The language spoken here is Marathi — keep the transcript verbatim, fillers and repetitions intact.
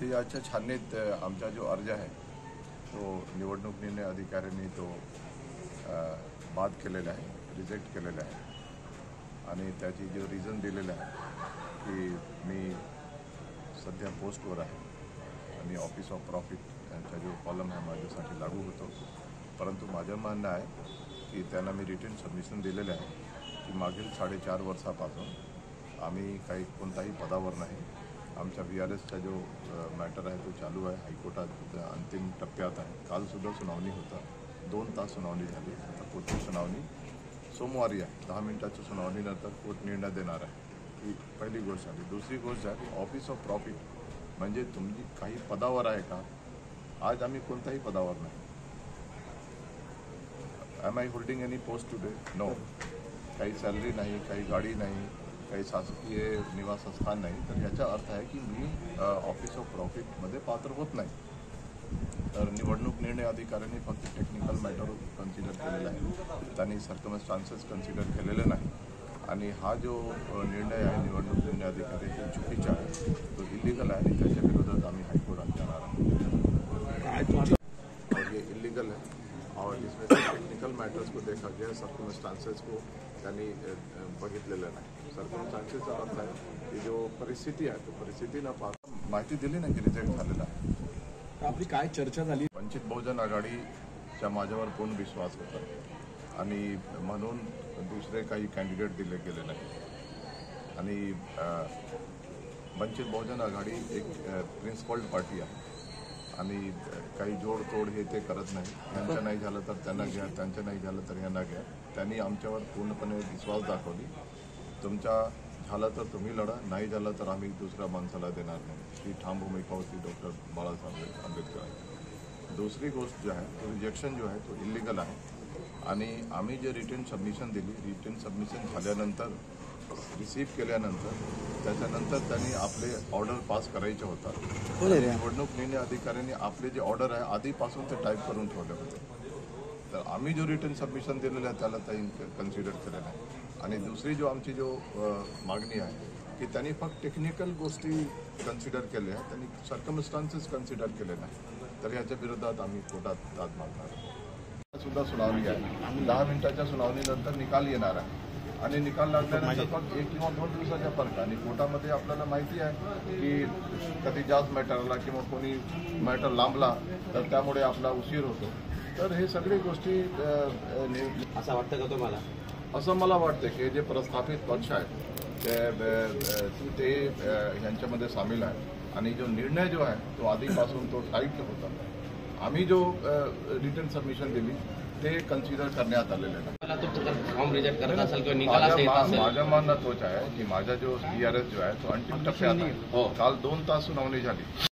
की आजच्या छाननीत आमचा जो अर्ज आहे तो निवडणूक निर्णय अधिकाऱ्यांनी तो बाद केलेला आहे, रिजेक्ट केलेला आहे आणि त्याची जो रिझन दिलेला आहे की मी सध्या पोस्टवर आहे आणि ऑफिस ऑफ प्रॉफिट यांचा जो कॉलम आहे माझ्यासाठी लागू होतो, परंतु माझं म्हणणं आहे की त्यांना मी रिटर्न सबमिशन दिलेलं आहे की मागील साडेचार वर्षापासून आम्ही काही कोणताही पदावर नाही. आमच्या व्ही आर एसचा जो मॅटर आहे तो चालू आहे, हायकोर्टात अंतिम टप्प्यात आहे. कालसुद्धा सुनावणी होता, दोन तास सुनावणी झाली. आता पुढची सुनावणी सोमवारी आहे. दहा मिनिटाच्या सुनावणीनंतर कोर्ट निर्णय देणार आहे. ही पहिली गोष्ट झाली. दुसरी गोष्ट आहे ऑफिस ऑफ प्रॉफिट म्हणजे तुम्ही काही पदावर आहे का? आज आम्ही कोणत्याही पदावर नाही. Am I holding any post today? No. काही सॅलरी नाही, काही गाडी नाही, काही शासकीय निवासस्थान नाही. तर याचा अर्थ आहे की मी ऑफिस ऑफ प्रॉफिटमध्ये पात्र होत नाही. तर निवडणूक निर्णय अधिकाऱ्यांनी फक्त टेक्निकल मॅटर कन्सिडर केलेला आहे, त्यांनी सर्कमस्टान्सेस कन्सिडर केलेले नाही. आणि हा जो निर्णय आहे निवडणूक निर्णय अधिकारी तो चुकीचा आहे, तो इलिगल आहे आणि त्याच्या विरोधात आम्ही हायकोर्टात जाणार आहोत. और ये इलीगल है और इसमें से टेक्निकल मैटर्स को देखा गया, सर्कमस्टांसेस को त्यांनी बघितलेलं नाही. सर्कमस्टांसेसचा अर्थ आहे की जो परिस्थिती आहे तो परिस्थिती न पाहता माहिती दिली नाही की रिजेक्ट झालेला आहे. आपली काय चर्चा झाली? वंचित बहुजन आघाडीच्या माझ्यावर पूर्ण विश्वास होता आणि म्हणून दुसरे काही कॅन्डिडेट दिले गेले नाही. आणि वंचित बहुजन आघाडी एक प्रिन्सिपल्ड पार्टी आहे आणि काही जोडतोड हे ते करत नाही. यांचं नाही झालं तर त्यांना घ्या, त्यांचं नाही झालं तर यांना घ्या. त्यांनी आमच्यावर पूर्णपणे विश्वास दाखवली. तुमच्या झालं तर तुम्ही लढा, नाही झालं तर आम्ही दुसऱ्या माणसाला देणार नाही. ही ठाम भूमिका होती डॉक्टर बाळासाहेब आंबेडकर. दुसरी गोष्ट जो आहे तो रिजेक्शन जो आहे तो इलिगल आहे आणि आम्ही जे रिटर्न सबमिशन दिली, रिटर्न सबमिशन झाल्यानंतर रिसीव्ह केल्यानंतर त्याच्यानंतर त्यांनी आपले ऑर्डर पास करायचे होतात. निवडणूक निर्णय अधिकाऱ्यांनी आपले जे ऑर्डर आहे आधीपासून ते टाईप करून ठेवले होते. तर आम्ही जो रिटर्न सबमिशन दिलेलं आहे त्याला त्यांनी कन्सिडर केलेलं आहे. आणि दुसरी जो आमची जो मागणी आहे की त्यांनी फक्त टेक्निकल गोष्टी कन्सिडर केल्या आहेत, त्यांनी सर्कमस्टान्सेस कन्सिडर केले नाही. तर याच्या विरोधात आम्ही कोर्टात दाद मागणार. सुद्धा सुनावणी आहे. दहा मिनिटाच्या सुनावणीनंतर निकाल येणार आहे आणि निकाल लागल्यानंतर फक्त एक किंवा दोन दिवसाच्या फरक. आणि कोर्टामध्ये आपल्याला माहिती आहे की कधी जास्त मॅटरला किंवा कोणी मॅटर लांबला तर त्यामुळे आपला उशीर होतो. तर हे सगळी गोष्टी असं वाटतं का तुम्हाला? असं मला वाटतं की जे प्रस्थापित पक्ष आहेत ते ह्यांच्यामध्ये सामील आहे आणि जो निर्णय जो आहे तो आधीपासून तो टाईट होता. आम्ही जो रिटर्न सबमिशन दिली ते कन्सिडर करण्यात आलेले नाही. फॉर्म रिजेक्ट करत असेल किंवा निकाल माझं म्हणणं तोच आहे की माझा जो टी आर एस जो आहे तो अंतिम टप्प्यात आहे. काल दोन तास सुनावणी झाली.